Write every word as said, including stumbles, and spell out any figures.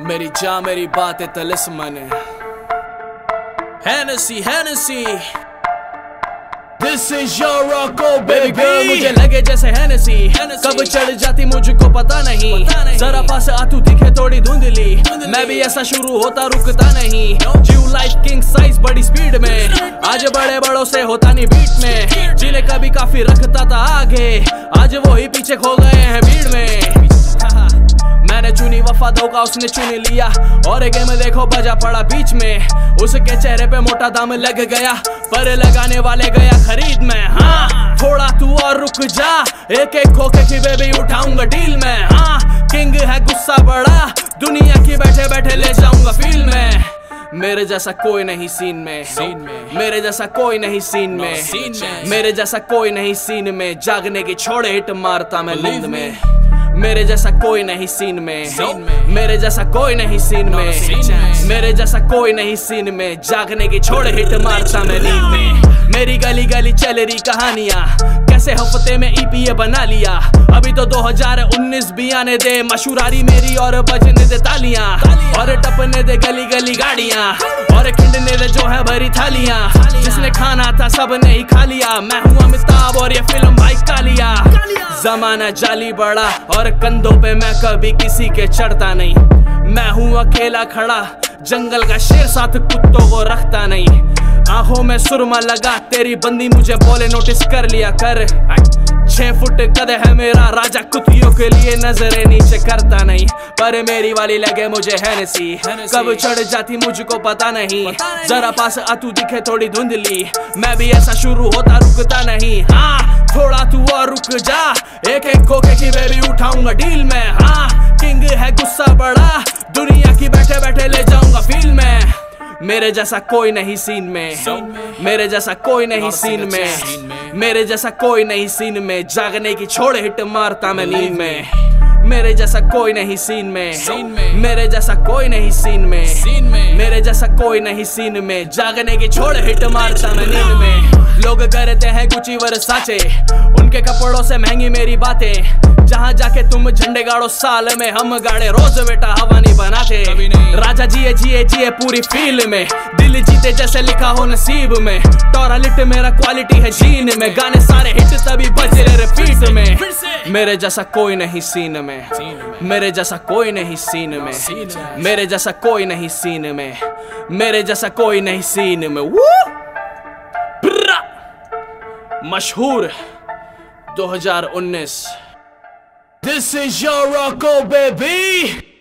मेरी जा मेरी बात है तलिस्मन है। Hennessy, Hennessy, this is your Rocco baby girl। मुझे लगे जैसे Hennessy, कब चढ़ जाती मुझको पता नहीं। जरा पास आ तू दिखे थोड़ी धुंधली, मैं भी ऐसा शुरू होता रुकता नहीं। जीव लाइफ किंग साइज बड़ी स्पीड में, आज बड़े बड़ों से होता नहीं बीट में। जिन्हें कभी काफी रखता था आगे, आज वो ही पीछे खो गए हैं भीड़ में। मैंने चुनी वफा धोखा उसने चुन लिया, और एक गेम देखो बजा पड़ा बीच में। उसके चेहरे पे मोटा दाम लग गया, पर लगाने वाले गया खरीद में। हाँ थोड़ा तू और रुक जा, एक एक खोखे की बेबी उठाऊंगा डील में। हाँ किंग है गुस्सा बड़ा, दुनिया की बैठे बैठे ले जाऊंगा फील में। मेरे जैसा कोई नहीं सीन में, सीन में। मेरे जैसा कोई नहीं सीन में, सीन में। मेरे जैसा कोई नहीं सीन में, जागने की छोड़े हिट मारता मैं नींद में। मेरे जैसा कोई नहीं सीन में, सीन में। मेरे जैसा कोई नहीं सीन में, सीन मेरे जैसा कोई नहीं सीन में, जागने की छोड़ हिट मारता मैं नींद में। मेरी गली गली चल रही कहानियां, कैसे हफ्ते में ईपी बना लिया। अभी तो दो हज़ार उन्नीस भी आने दे, मशहूरारी मेरी और बजने दे तालियां, और टपने दे गली गली गाड़ियां, और खिंडने दे जो है भरी थालियां। जिसने खाना था सबने ही खा लिया, मैं हूँ अमिताभ और ये फिल्म भाई कालिया। जमाना जाली बड़ा और कंधों पे मैं कभी किसी के चढ़ता नहीं। मैं हूँ अकेला खड़ा, जंगल का शेर साथ कुत्तों को रखता नहीं। आंखों में सुरमा लगा, तेरी बंदी मुझे बोले नोटिस कर लिया कर। छह फुट कद है मेरा राजा, कुतियों के लिए नजरें नीचे करता नहीं। पर मेरी वाली लगे मुझे Hennessy, कब चढ़ जाती मुझको पता नहीं। जरा पास आ तू दिखे थोड़ी धुंधली, मैं भी ऐसा शुरू होता रुकता नहीं। हाँ थोड़ा तू और रुक जा, एक एक खोखे की बेबी उठाऊंगा डील में। हाँ किंग है गुस्सा बड़ा, दुनिया की बैठे बैठे ले जाऊंगा फील में। मेरे जैसा कोई नहीं सीन में, मेरे जैसा कोई नहीं सीन में, मेरे जैसा कोई नहीं सीन में, जागने की छोड़ हिट मारता मैं नींद में। मेरे जैसा कोई नहीं सीन में, मेरे जैसा कोई नहीं सीन में, मेरे जैसा कोई नहीं सीन में, जागने की छोड़ हिट मारता मैं नींद में। लोग करते हैं गुची वर्साचे, उनके कपड़ों से महंगी मेरी बातें। जहाँ जाके तुम झंडे गाड़ो साल में, हम गाड़े रोज बेटा हवा नहीं बनाते। राजा जिए जिए जिए पूरी फील में, दिल जीते जैसे लिखा हो नसीब में। टोरा लिट मेरा क्वालिटी है जीन में, गाने सारे हिट तभी बजे रिपीट में। मेरे जैसा कोई नहीं सीन में, मेरे जैसा कोई नहीं सीन में, मेरे जैसा कोई नहीं सीन में, मेरे जैसा कोई नहीं सीन में। मशहूर दो हज़ार उन्नीस। This is your Rocco baby।